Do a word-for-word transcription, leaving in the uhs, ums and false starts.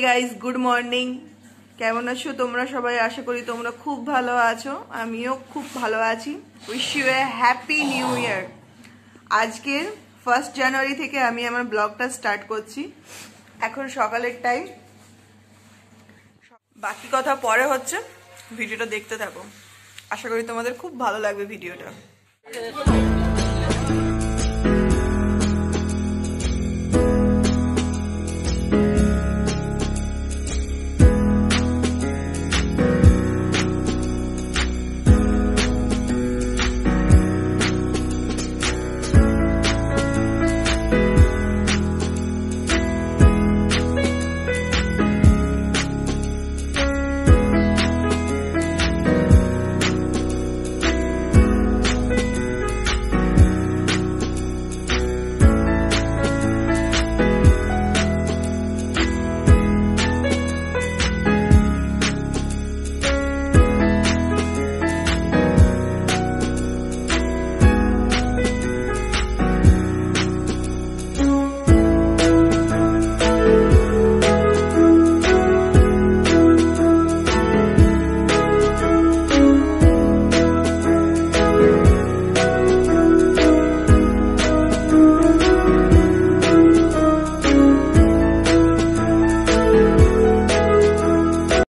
Guys, good morning. কেমন আছো তোমরা সবাই? আশা করি তোমরা খুব ভালো আছো, আমিও খুব ভালো আছি। Wish you a happy new year. আজকের ফার্স্ট জানুয়ারি থেকে আমি আমার ব্লগটা স্টার্ট করছি। এখন সকালের টাইম, বাকি কথা পরে হচ্ছে। ভিডিওটা দেখতে থাকো, আশা করি তোমাদের খুব ভালো লাগবে ভিডিওটা।